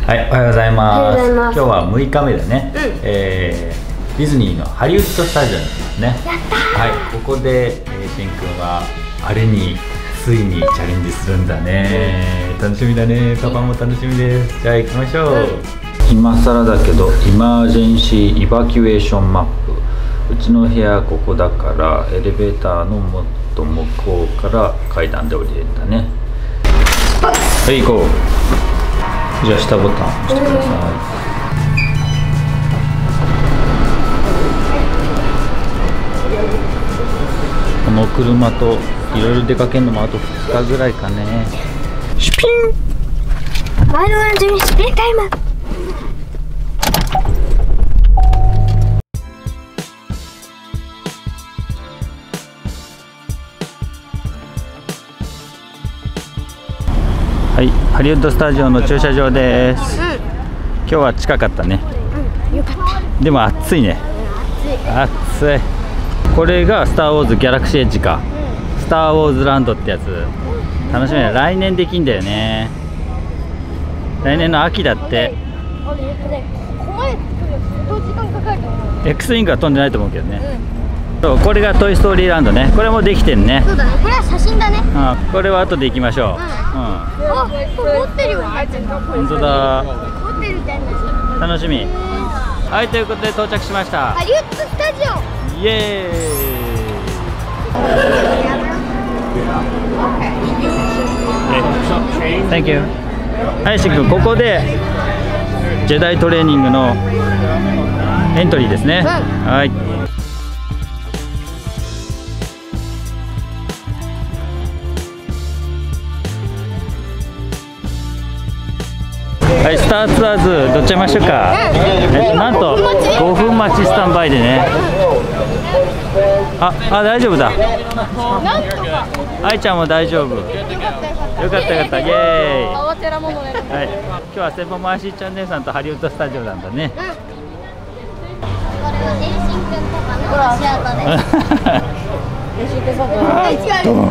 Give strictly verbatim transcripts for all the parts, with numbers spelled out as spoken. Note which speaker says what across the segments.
Speaker 1: はい、おはようございます。
Speaker 2: おはようございます。
Speaker 1: 今日はむいかめだね。うん、えー、ディズニーのハリウッドスタジオですね。
Speaker 2: やったー。
Speaker 1: はい、ここで、えー、しんくんはあれについにチャレンジするんだね。うん、楽しみだね。パパも楽しみです。じゃあ行きましょう。うん、今更だけどイマージェンシーイバキュエーションマップ。うちの部屋ここだからエレベーターのもっと向こうから階段で降りれるんだね。はい、行こう。じゃあ下ボタン押してください。この車といろいろ出かけるのもあとふつかぐらいかね。シュピン。
Speaker 2: 前のランジにスピンタイム。
Speaker 1: はい、ハリウッドスタジオの駐車場です。うん、今日は近かったね。
Speaker 2: うん、よかった。
Speaker 1: でも暑いね。暑い。これがスターウォーズギャラクシーエッジか。うん、スターウォーズランドってやつ。楽しみだ。来年できんだよね。来年の秋だって。X ウィングは飛んでないと思うけどね。うん、そう、これがトイストーリーランドね。これもできてんね。
Speaker 2: そうだね。これは写真だね。
Speaker 1: あ、これは後で行きましょう。うん。うん、
Speaker 2: あ、これ持ってるよ。
Speaker 1: 本当だ。
Speaker 2: 持ってるじゃん。
Speaker 1: 楽しみ。はい、ということで到着しました。
Speaker 2: ハリウッドスタジオ。
Speaker 1: イエーイ。Thank you。はい、しんくん、ここでジェダイトレーニングのエントリーですね。うん、はい。はい、スターツアーズどっちゃいましょうか。うん、えなんとごふん待ちスタンバイでね。あ、あ、大丈夫だ。愛ちゃんも大丈夫。よかったよかった。イエーイ。はい。今日はセボマーシーちゃん姉さんとハリウッドスタジオなんだね。これ
Speaker 2: は天心くんパパの足跡です。天心くんパパ。違う。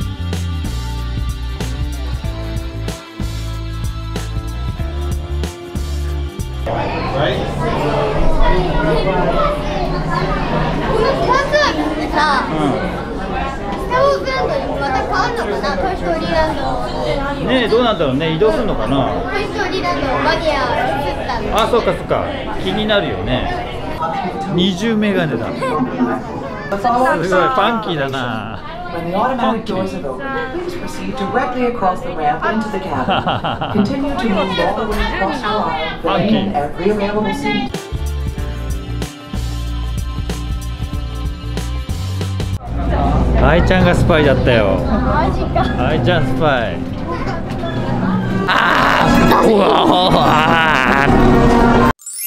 Speaker 2: さあ、スターウォーズランドにまた変わるのかな、トイストーリーランド。
Speaker 1: ねえ、どうなんだろうね、移動するのかな。
Speaker 2: トイストーリーランドマニア作ったの。
Speaker 1: あ、そうかそうか、気になるよね。二重メガネだ。すごいファンキーだな。
Speaker 3: When the automatic doors have opened, please proceed directly across the ramp into the cabin. Continue to move all the way across the aisle, filling in every available seat.
Speaker 1: 愛ちゃんがスパイだったよ。
Speaker 2: マジか。
Speaker 1: 愛ちゃんスパイ。ああ、うわー。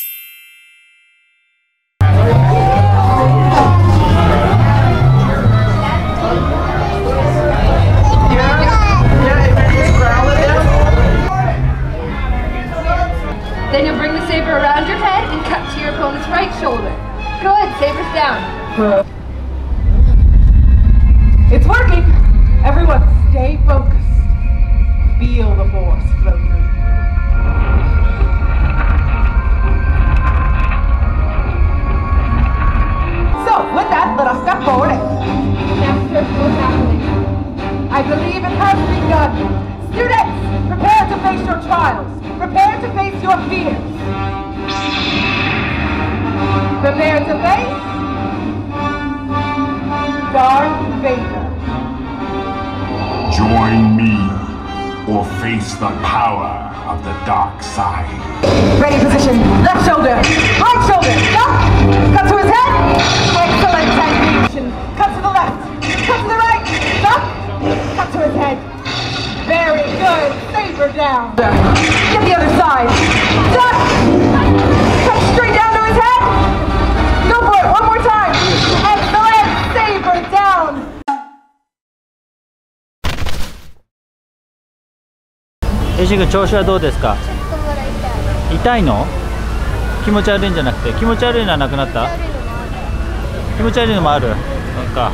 Speaker 4: Then you'll bring the saber around your head and cut to your opponent's right shoulder. Go ahead, saber's down. It's working! Everyone stay focused. Feel the force flow through. So, with that, let us step forward and master what's happening. I believe it has begun. Students, prepare to face your trials. Prepare to face your fears. Prepare to face Darth Vader.
Speaker 5: Join me or face the power of the dark side.
Speaker 4: Ready position. Left shoulder. Right shoulder. Stop. Cut to his head. Excellent technique. Cut to the left. Cut to the right. Stop. Cut to his head. Very good. Saber down. Get the other side. Stop. Cut straight down to his head. Go for it. One more time. Excellent. Saber down.
Speaker 1: えしんくん、調子はどうですか。
Speaker 2: ちょっとまだ痛い。
Speaker 1: 痛いの？気持ち悪いんじゃなくて、気持ち悪いのはなくなった？気持ち悪いのもある。なんか。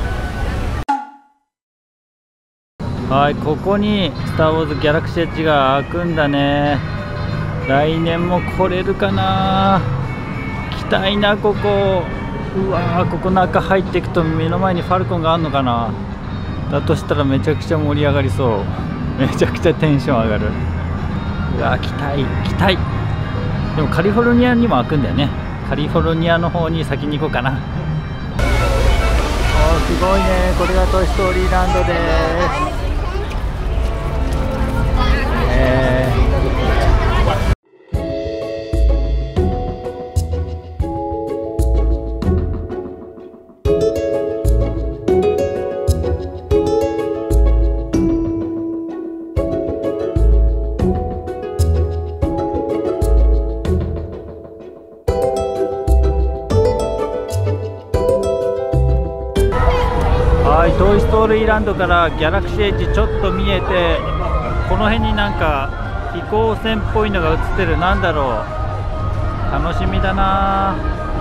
Speaker 1: はい、ここにスター・ウォーズ・ギャラクシー・エッジが開くんだね。 来年も来れるかな。来たいなここ。うわー、ここ中入っていくと目の前にファルコンがあるのかな。だとしたらめちゃくちゃ盛り上がりそう。めちゃくちゃテンション上がる。うわー、来たい来たい。でもカリフォルニアにも開くんだよね。カリフォルニアの方に先に行こうかな。おー、すごいね。これがトイ・ストーリーランドです。えーはい、トイ・ストーリーランドからギャラクシーエッジちょっと見えて、この辺になんか飛行船っぽいのが映ってる。なんだろう、楽しみだな。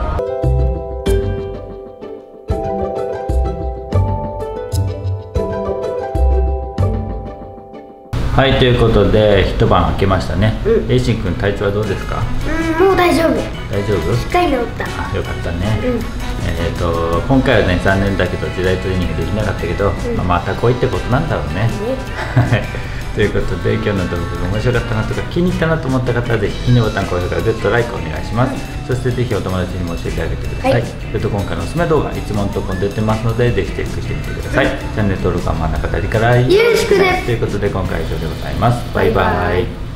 Speaker 1: はい、ということで一晩明けましたね。うん、エイシン君、体調はどうですか？
Speaker 2: うん、もう大丈夫。
Speaker 1: 大丈夫？
Speaker 2: しっかり治った。
Speaker 1: あ、よかったね。
Speaker 2: うん、
Speaker 1: えっと今回はね、残念だけど時代トレーニングできなかったけど、うん、まあ、また来いってことなんだろうね。はいということで、今日の動画が面白かったなとか気に入ったなと思った方はぜひいいねボタン、高評価、グッド、ライクお願いします。そしてぜひお友達にも教えてあげてください。はい、それと今回のおすすめ動画いつものところに出てますので、ぜひチェックしてみてください。はい、チャンネル登録は真ん中あたりからよ
Speaker 2: ろしくです。
Speaker 1: ということで今回は以上でございます。バイバイ。